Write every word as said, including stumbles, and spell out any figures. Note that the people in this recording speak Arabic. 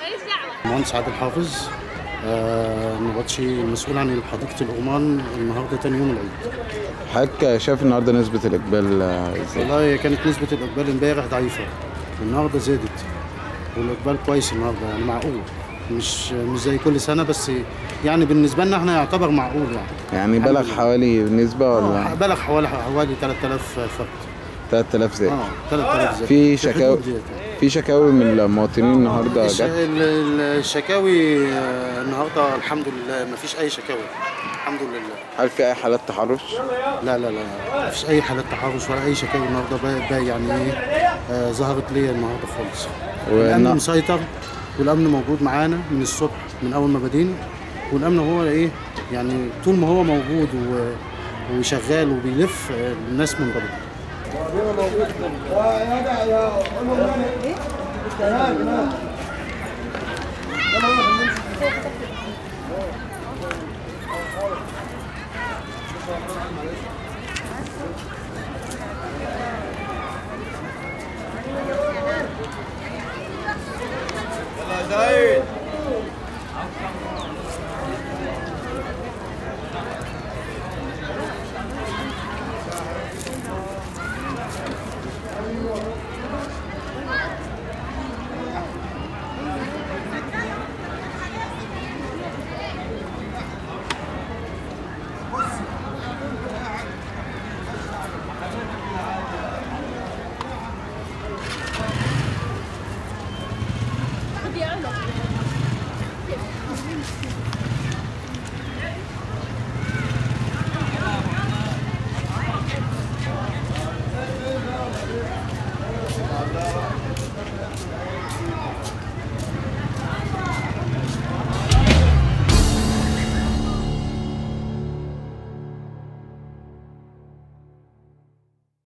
المهندس عادل حافظ، آه نبطشي المسؤول عن حديقة الأورمان. النهارده تاني يوم العيد. حضرتك شايف النهارده نسبة الإقبال ازاي؟ والله كانت نسبة الإقبال امبارح ضعيفة، النهارده زادت والإقبال كويس النهارده، يعني معقول، مش مش زي كل سنة، بس يعني بالنسبة لنا احنا يعتبر معقول يعني. يعني بلغ حوالي نسبة ولا؟ آه بلغ حوالي حوالي ثلاثة آلاف فرد. ثلاثة آلاف زائد. اه ثلاثة آلاف زائد. في شكاوي في شكاوي من المواطنين النهارده الش- جت؟ ال- الشكاوي آه، النهارده الحمد لله ما فيش أي شكاوي، الحمد لله. هل في أي حالات تحرش؟ لا لا لا ما فيش اي حالات تحرش ولا اي شكاوي النهارده، بقى بقى يعني ايه آه ظهرت ليا النهارده خالص. الامن مسيطر والامن موجود معانا من الصبح، من اول ما بدينا، والامن هو ايه يعني طول ما هو موجود و- وشغال وبيلف، آه، الناس منضبطه.